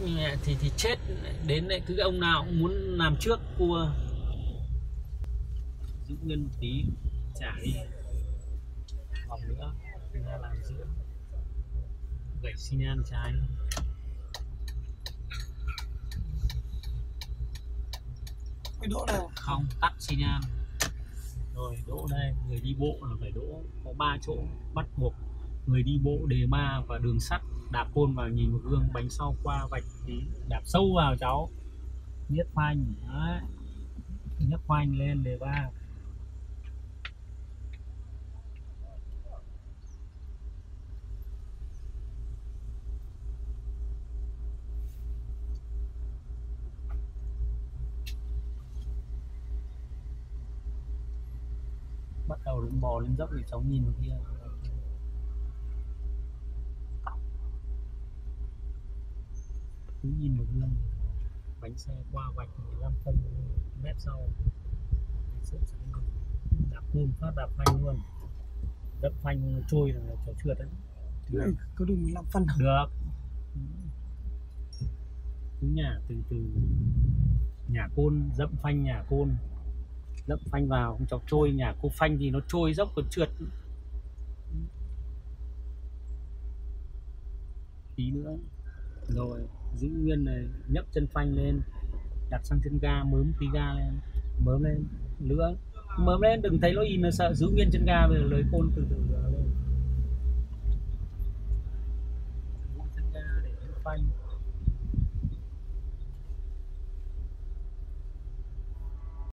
thì chết. Đến đây cứ ông nào cũng muốn làm trước cua. Giữ nguyên một tí, trả đi vòng nữa ra làm giữa, gãy xi nhan trái. Cái đỗ này Không, tắt xi nhan rồi đỗ đây. Người đi bộ là phải đỗ, có 3 chỗ bắt buộc: người đi bộ, đề ba và đường sắt. Đạp côn vào nhìn một gương, bánh sau qua vạch tí, đạp sâu vào cháu, nhấc phanh đấy, nhấc phanh lên đề ba. Bắt đầu đến bò lên dốc thì cháu nhìn vào kia. Cứ nhìn vào gương, bánh xe qua vạch 15 phân mét sau, đạp côn phát đạp phanh luôn, dẫm phanh trôi là cháu trượt đấy. cái này có đủ 15 phân không? Được. Cứ nhả từ từ, nhả côn, dẫm phanh, nhả côn, dẫm phanh vào không cháu trôi. Nhả cô phanh thì nó trôi dốc còn trượt. Tí nữa rồi giữ nguyên này, nhấc chân phanh lên, đặt sang chân ga, mớm tí ga lên, mớm lên nữa, mớm lên, đừng thấy nó in là sợ. Giữ nguyên chân ga, bây giờ lấy côn từ từ.